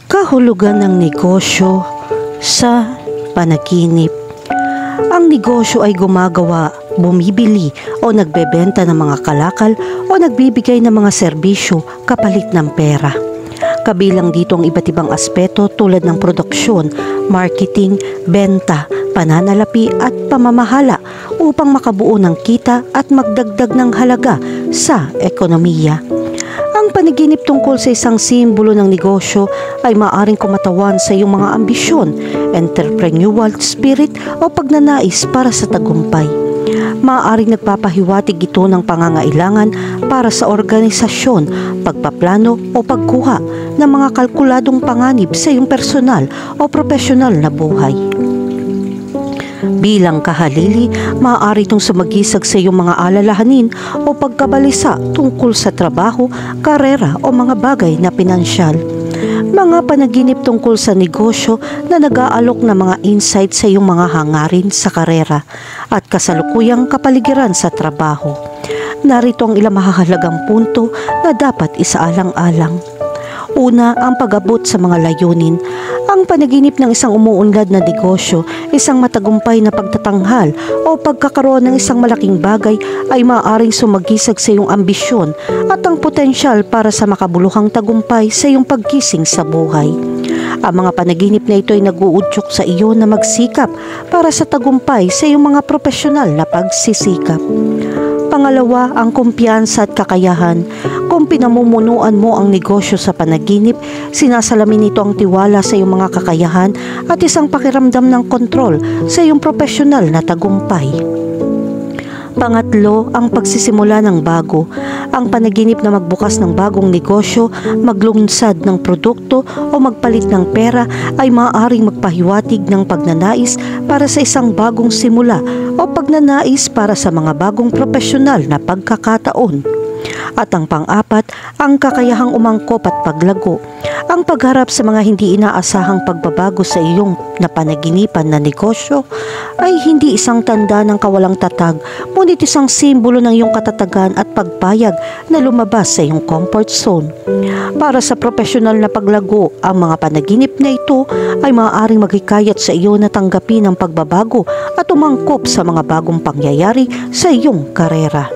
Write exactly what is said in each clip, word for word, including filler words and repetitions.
Kahulugan ng negosyo sa panaginip. Ang negosyo ay gumagawa, bumibili o nagbebenta ng mga kalakal o nagbibigay ng mga serbisyo kapalit ng pera. Kabilang dito ang iba't ibang aspeto tulad ng produksyon, marketing, benta, pananalapi at pamamahala upang makabuo ng kita at magdagdag ng halaga sa ekonomiya. Ang panaginip tungkol sa isang simbolo ng negosyo ay maaaring kumatawan sa iyong mga ambisyon, entrepreneurial spirit o pagnanais para sa tagumpay. Maaaring nagpapahiwatig ito ng pangangailangan para sa organisasyon, pagpaplano o pagkuha ng mga kalkuladong panganib sa iyong personal o profesional na buhay. Bilang kahalili, maaari itong sumagisag sa iyong mga alalahanin o pagkabalisa tungkol sa trabaho, karera o mga bagay na pinansyal. Mga panaginip tungkol sa negosyo na nag-aalok ng mga insight sa iyong mga hangarin sa karera at kasalukuyang kapaligiran sa trabaho. Narito ang ilang mahahalagang punto na dapat isaalang-alang. Una, ang pag-abot sa mga layunin. Ang panaginip ng isang umuunlad na negosyo, isang matagumpay na pagtatanghal o pagkakaroon ng isang malaking bagay ay maaaring sumagisag sa iyong ambisyon at ang potensyal para sa makabuluhang tagumpay sa iyong pagkising sa buhay. Ang mga panaginip na ito ay nag-uudyok sa iyo na magsikap para sa tagumpay sa iyong mga profesional na pagsisikap. Pangalawa, ang kumpiyansa at kakayahan. Kung pinamumunuan mo ang negosyo sa panaginip, sinasalamin nito ang tiwala sa iyong mga kakayahan at isang pakiramdam ng kontrol sa iyong profesional na tagumpay. Pangatlo, ang pagsisimula ng bago. Ang panaginip na magbukas ng bagong negosyo, maglunsad ng produkto o magpalit ng pera ay maaaring magpahiwatig ng pagnanais para sa isang bagong simula o pagnanais para sa mga bagong profesional na pagkakataon. At ang pang-apat, ang kakayahang umangkop at paglago. Ang pagharap sa mga hindi inaasahang pagbabago sa iyong napanaginipan na negosyo ay hindi isang tanda ng kawalang tatag, ngunit isang simbolo ng iyong katatagan at pagpayag na lumabas sa iyong comfort zone. Para sa profesional na paglago, ang mga panaginip na ito ay maaaring maghikayat sa iyo na tanggapin ang pagbabago at umangkop sa mga bagong pangyayari sa iyong karera.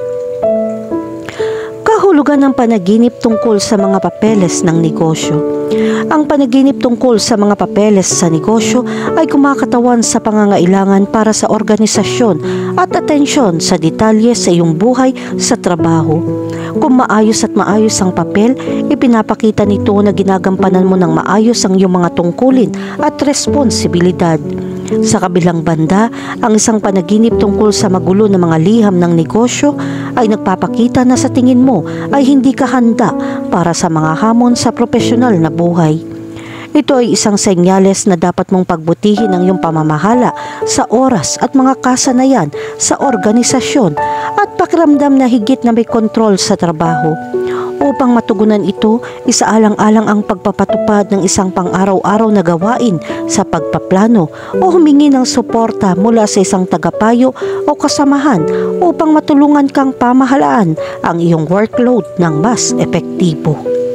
Kahulugan ng panaginip tungkol sa mga papeles ng negosyo. Ang panaginip tungkol sa mga papeles sa negosyo ay kumakatawan sa pangangailangan para sa organisasyon at atensyon sa detalye sa iyong buhay sa trabaho. Kung maayos at maayos ang papel, ipinapakita nito na ginagampanan mo ng maayos ang iyong mga tungkulin at responsibilidad. Sa kabilang banda, ang isang panaginip tungkol sa magulo na mga liham ng negosyo ay nagpapakita na sa tingin mo ay hindi ka handa para sa mga hamon sa profesional na buhay. Ito ay isang senyales na dapat mong pagbutihin ang iyong pamamahala sa oras at mga kasanayan sa organisasyon at pakiramdam na higit na may kontrol sa trabaho. Upang matugunan ito, isaalang-alang ang pagpapatupad ng isang pang-araw-araw na gawain sa pagpaplano o humingi ng suporta mula sa isang tagapayo o kasamahan upang matulungan kang pamahalaan ang iyong workload ng mas epektibo.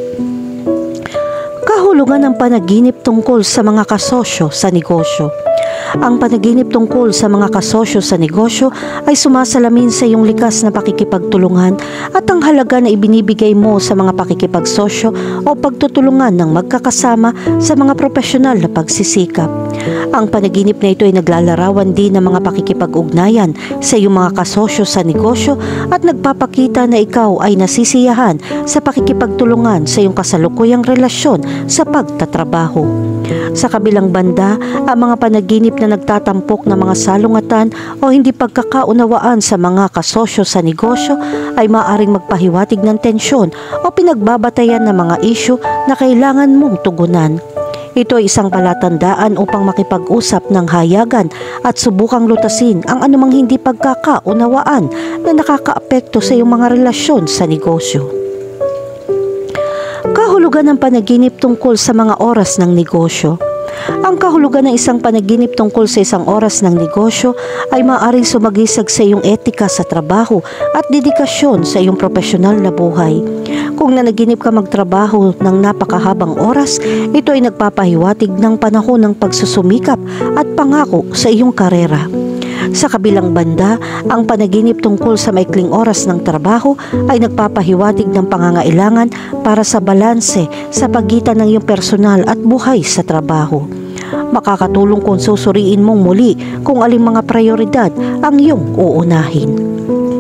Kahulugan ng panaginip tungkol sa mga kasosyo sa negosyo. Ang panaginip tungkol sa mga kasosyo sa negosyo ay sumasalamin sa iyong likas na pakikipagtulungan at ang halaga na ibinibigay mo sa mga pakikipagsosyo o pagtutulungan ng magkakasama sa mga profesional na pagsisikap. Ang panaginip na ito ay naglalarawan din ng mga pakikipag-ugnayan sa iyong mga kasosyo sa negosyo at nagpapakita na ikaw ay nasisiyahan sa pakikipagtulungan sa iyong kasalukuyang relasyon sa pagtatrabaho. Sa kabilang banda, ang mga panaginip na nagtatampok ng mga salungatan o hindi pagkakaunawaan sa mga kasosyo sa negosyo ay maaaring magpahiwatig ng tensyon o pinagbabatayan ng mga isyu na kailangan mong tugunan. Ito ay isang palatandaan upang makipag-usap ng hayagan at subukang lutasin ang anumang hindi pagkakaunawaan na nakakaapekto sa iyong mga relasyon sa negosyo. Kahulugan ng panaginip tungkol sa mga oras ng negosyo. Ang kahulugan ng isang panaginip tungkol sa isang oras ng negosyo ay maaaring sumagisag sa iyong etika sa trabaho at dedikasyon sa iyong profesional na buhay. Kung nanaginip ka magtrabaho ng napakahabang oras, ito ay nagpapahiwatig ng panahon ng pagsusumikap at pangako sa iyong karera. Sa kabilang banda, ang panaginip tungkol sa maikling oras ng trabaho ay nagpapahiwatig ng pangangailangan para sa balanse sa pagitan ng iyong personal at buhay sa trabaho. Makakatulong kung susuriin mong muli kung aling mga prioridad ang iyong uunahin.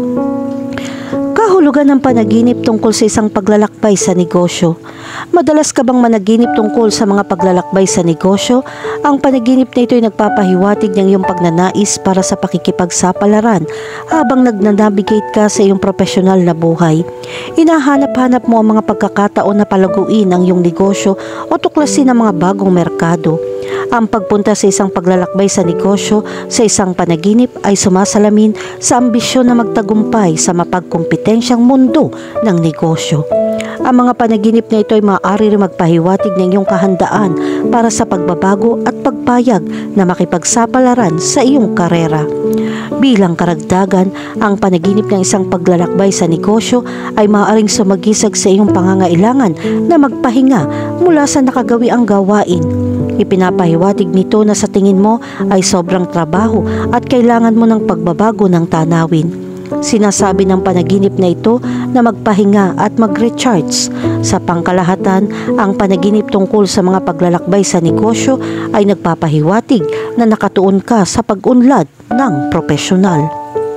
Kahulugan ng panaginip tungkol sa isang paglalakbay sa negosyo. Madalas ka bang managinip tungkol sa mga paglalakbay sa negosyo? Ang panaginip na ito ay nagpapahiwatig ng iyong pagnanais para sa pakikipagsapalaran habang nagnanavigate ka sa iyong profesional na buhay. Inahanap-hanap mo ang mga pagkakataon na palaguin ang iyong negosyo o tuklasin ang mga bagong merkado. Ang pagpunta sa isang paglalakbay sa negosyo sa isang panaginip ay sumasalamin sa ambisyon na magtagumpay sa mapagkompetensyang mundo ng negosyo. Ang mga panaginip na ito ay maaari rin magpahiwatig ng iyong kahandaan para sa pagbabago at pagpayag na makipagsapalaran sa iyong karera. Bilang karagdagan, ang panaginip ng isang paglalakbay sa negosyo ay maaaring sumagisag sa iyong pangangailangan na magpahinga mula sa nakagawiang gawain. Ipinapahiwatig nito na sa tingin mo ay sobrang trabaho at kailangan mo ng pagbabago ng tanawin. Sinasabi ng panaginip na ito na magpahinga at mag-recharge. Sa pangkalahatan, ang panaginip tungkol sa mga paglalakbay sa negosyo ay nagpapahiwatig na nakatuon ka sa pag-unlad ng profesional.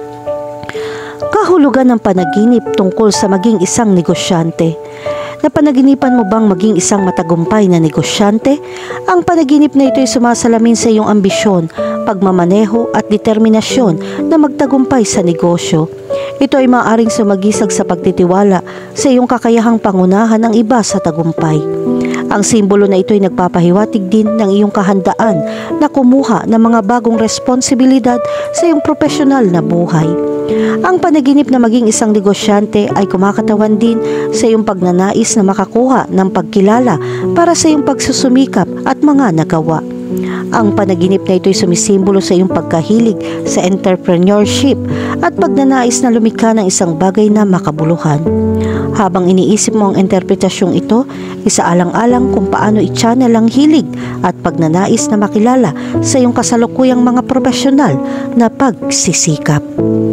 Kahulugan ng panaginip tungkol sa maging isang negosyante. Napanaginipan mo bang maging isang matagumpay na negosyante? Ang panaginip na ito ay sumasalamin sa iyong ambisyon, pagmamaneho at determinasyon na magtagumpay sa negosyo. Ito ay maaaring sumagisag sa pagtitiwala sa iyong kakayahang pangunahan ng iba sa tagumpay. Ang simbolo na ito ay nagpapahiwatig din ng iyong kahandaan na kumuha ng mga bagong responsibilidad sa iyong profesional na buhay. Ang panaginip na maging isang negosyante ay kumakatawan din sa iyong pagnanais na makakuha ng pagkilala para sa iyong pagsusumikap at mga nagawa. Ang panaginip na ito ay sumisimbolo sa iyong pagkahilig sa entrepreneurship at pagnanais na lumikha ng isang bagay na makabuluhan. Habang iniisip mo ang interpretasyong ito, isaalang-alang kung paano i-channel ang hilig at pagnanais na makilala sa iyong kasalukuyang mga profesional na pagsisikap.